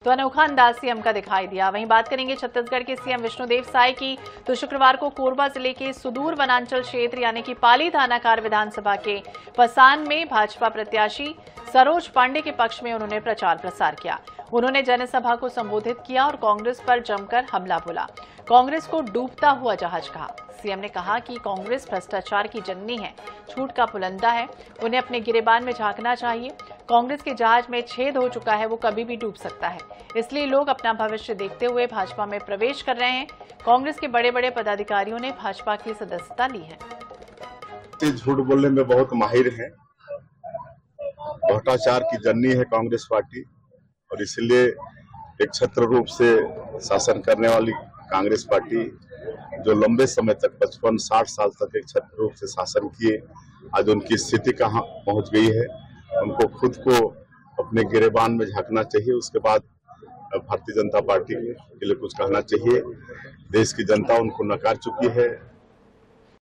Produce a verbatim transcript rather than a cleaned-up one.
तो अनोखा अंदाज सीएम का दिखाई दिया। वहीं बात करेंगे छत्तीसगढ़ के सीएम विष्णुदेव साय की, तो शुक्रवार को कोरबा जिले के सुदूर वनांचल क्षेत्र यानी कि पाली थानाकार विधानसभा के पसान में भाजपा प्रत्याशी सरोज पांडे के पक्ष में उन्होंने प्रचार प्रसार किया। उन्होंने जनसभा को संबोधित किया और कांग्रेस पर जमकर हमला बोला। कांग्रेस को डूबता हुआ जहाज कहा। सीएम ने कहा कि कांग्रेस भ्रष्टाचार की जननी है, झूठ का पुलंदा है, उन्हें अपने गिरेबान में झांकना चाहिए। कांग्रेस के जहाज में छेद हो चुका है, वो कभी भी डूब सकता है, इसलिए लोग अपना भविष्य देखते हुए भाजपा में प्रवेश कर रहे हैं। कांग्रेस के बड़े बड़े पदाधिकारियों ने भाजपा की सदस्यता ली है। झूठ बोलने में बहुत माहिर है, भ्रष्टाचार की जननी है कांग्रेस पार्टी, और इसलिए एक छत्र रूप से शासन करने वाली कांग्रेस पार्टी जो लंबे समय तक पचपन साठ साल तक एक छत्र रूप से शासन किए, आज उनकी स्थिति कहाँ पहुंच गई है। उनको खुद को अपने गिरेबान में झांकना चाहिए, उसके बाद भारतीय जनता पार्टी के लिए कुछ कहना चाहिए। देश की जनता उनको नकार चुकी है।